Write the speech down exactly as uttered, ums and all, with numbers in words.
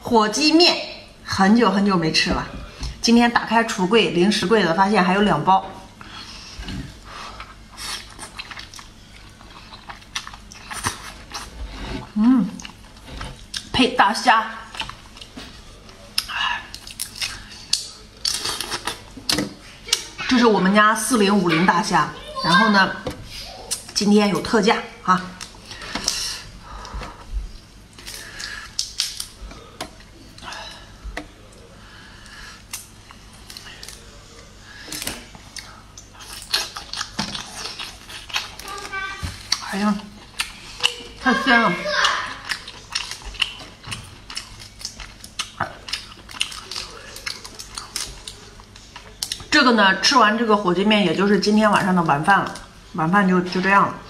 火鸡面，很久很久没吃了。今天打开橱柜、零食柜子，发现还有两包。嗯，配大虾。 这是我们家四零五零大虾，然后呢，今天有特价啊！哎呀，太鲜了！这个呢，吃完这个火鸡面，也就是今天晚上的晚饭了。晚饭就就这样了。